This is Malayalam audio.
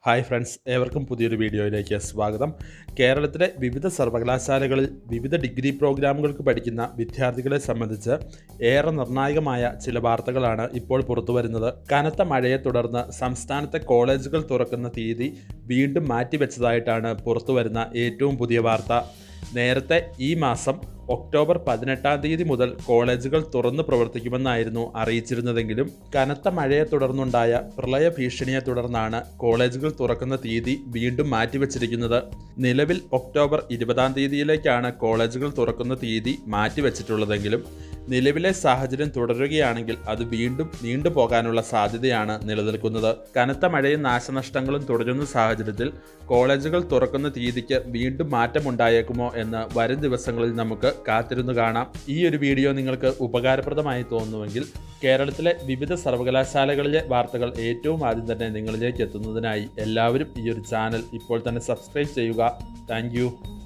ഹായ് ഫ്രണ്ട്സ്, ഏവർക്കും പുതിയൊരു വീഡിയോയിലേക്ക് സ്വാഗതം. കേരളത്തിലെ വിവിധ സർവകലാശാലകളിൽ വിവിധ ഡിഗ്രി പ്രോഗ്രാമുകൾക്ക് പഠിക്കുന്ന വിദ്യാർത്ഥികളെ സംബന്ധിച്ച് ഏറെ നിർണായകമായ ചില വാർത്തകളാണ് ഇപ്പോൾ പുറത്തുവരുന്നത്. കനത്ത മഴയെ തുടർന്ന് സംസ്ഥാനത്തെ കോളേജുകൾ തുറക്കുന്ന തീയതി വീണ്ടും മാറ്റിവെച്ചതായിട്ടാണ് പുറത്തുവരുന്ന ഏറ്റവും പുതിയ വാർത്ത. നേരത്തെ ഈ മാസം ഒക്ടോബർ 18 മുതൽ കോളേജുകൾ തുറന്നു പ്രവർത്തിക്കുമെന്നായിരുന്നു അറിയിച്ചിരുന്നതെങ്കിലും കനത്ത മഴയെ തുടർന്നുണ്ടായ പ്രളയ ഭീഷണിയെ തുടർന്നാണ് കോളേജുകൾ തുറക്കുന്ന തീയതി വീണ്ടും മാറ്റിവെച്ചിരിക്കുന്നത്. നിലവിൽ ഒക്ടോബർ 20 കോളേജുകൾ തുറക്കുന്ന തീയതി മാറ്റിവെച്ചിട്ടുള്ളതെങ്കിലും നിലവിലെ സാഹചര്യം തുടരുകയാണെങ്കിൽ അത് വീണ്ടും നീണ്ടുപോകാനുള്ള സാധ്യതയാണ് നിലനിൽക്കുന്നത്. കനത്ത മഴയും നാശനഷ്ടങ്ങളും തുടരുന്ന സാഹചര്യത്തിൽ കോളേജുകൾ തുറക്കുന്ന തീയതിക്ക് വീണ്ടും മാറ്റമുണ്ടായേക്കുമോ എന്ന് വരും ദിവസങ്ങളിൽ നമുക്ക് കാത്തിരുന്നു കാണാം. ഈ ഒരു വീഡിയോ നിങ്ങൾക്ക് ഉപകാരപ്രദമായി തോന്നുന്നുവെങ്കിൽ കേരളത്തിലെ വിവിധ സർവകലാശാലകളിലെ വാർത്തകൾ ഏറ്റവും ആദ്യം തന്നെ നിങ്ങളിലേക്ക് എത്തുന്നതിനായി എല്ലാവരും ഈ ഒരു ചാനൽ ഇപ്പോൾ തന്നെ സബ്സ്ക്രൈബ് ചെയ്യുക. താങ്ക്